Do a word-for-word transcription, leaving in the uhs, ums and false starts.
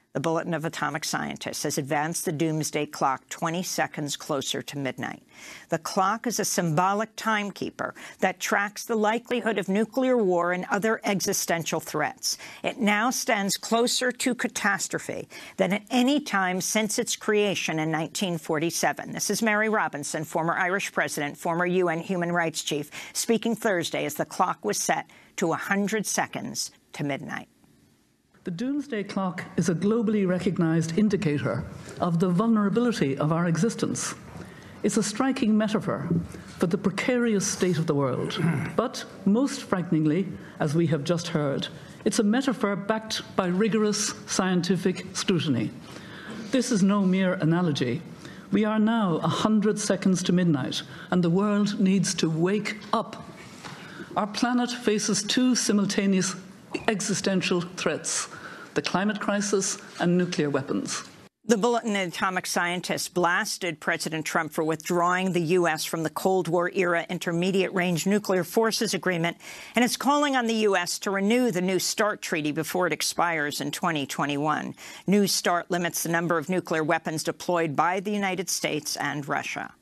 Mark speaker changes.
Speaker 1: The Bulletin of Atomic Scientists has advanced the Doomsday Clock twenty seconds closer to midnight. The clock is a symbolic timekeeper that tracks the likelihood of nuclear war and other existential threats. It now stands closer to catastrophe than at any time since its creation in nineteen forty-seven. This is Mary Robinson, former Irish president, former U N human rights chief, speaking Thursday as the clock was set to one hundred seconds to midnight.
Speaker 2: The Doomsday Clock is a globally recognized indicator of the vulnerability of our existence. It's a striking metaphor for the precarious state of the world. But most frighteningly, as we have just heard, it's a metaphor backed by rigorous scientific scrutiny. This is no mere analogy. We are now one hundred seconds to midnight, and the world needs to wake up. Our planet faces two simultaneous existential threats: the climate crisis and nuclear weapons.
Speaker 1: The Bulletin of Atomic Scientists blasted President Trump for withdrawing the U S from the Cold War-era Intermediate-Range Nuclear Forces Agreement, and is calling on the U S to renew the New START treaty before it expires in twenty twenty-one. New START limits the number of nuclear weapons deployed by the United States and Russia.